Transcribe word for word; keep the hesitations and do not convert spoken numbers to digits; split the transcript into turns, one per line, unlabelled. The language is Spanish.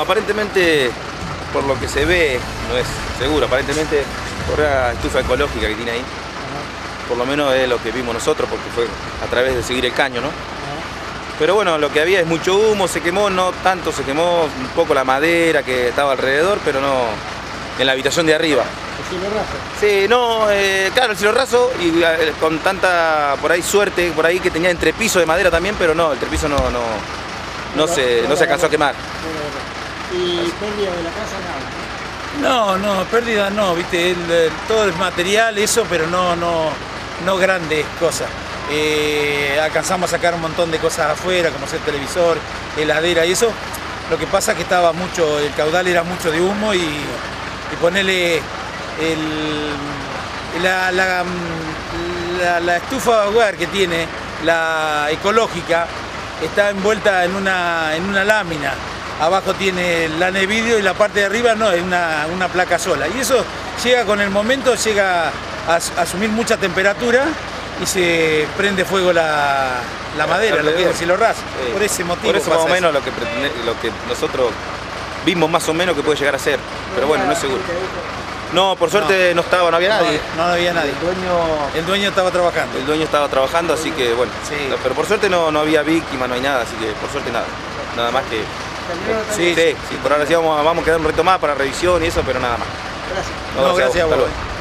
aparentemente, por lo que se ve, no es seguro, aparentemente por la estufa ecológica que tiene ahí. Ajá. Por lo menos es lo que vimos nosotros, porque fue a través de seguir el caño, ¿no? Ajá. Pero bueno, lo que había es mucho humo, se quemó, no tanto, se quemó un poco la madera que estaba alrededor, pero no en la habitación de arriba.
¿El cielo raso?
Sí, no, eh, claro, el cielo raso y eh, con tanta, por ahí, suerte, por ahí que tenía entrepiso de madera también, pero no, el entrepiso no, no, no, se, no se alcanzó a quemar.
¿Y pérdida de la casa nada?
No, no, pérdida no, viste, el, el, todo el material, eso, pero no, no, no grandes cosas. Eh, alcanzamos a sacar un montón de cosas afuera, como ser televisor, heladera y eso. Lo que pasa es que estaba mucho, el caudal era mucho de humo y, y ponerle el, la, la, la, la estufa hogar que tiene, la ecológica, está envuelta en una, en una lámina. Abajo tiene lana de vidrio y la parte de arriba no, es una, una placa sola. Y eso llega con el momento, llega a, a asumir mucha temperatura y se prende fuego la, la madera, lo que es el cielo raso.
Sí.
Por ese motivo.
Por eso más o menos lo que, pretende, lo que nosotros vimos más o menos que puede llegar a ser. Pero bueno, no es seguro. No, por suerte no, no estaba, no había nadie.
No, no había nadie.
El dueño,
el dueño estaba trabajando.
El dueño estaba trabajando, así que bueno.
Sí.
No, pero por suerte no, no había víctima, no hay nada, así que por suerte nada. Nada más que...
Sí,
sí, sí, por ahora sí vamos, vamos a quedar un reto más para revisión y eso, pero nada más.
Gracias.
No,
no,
gracias,
gracias a vos.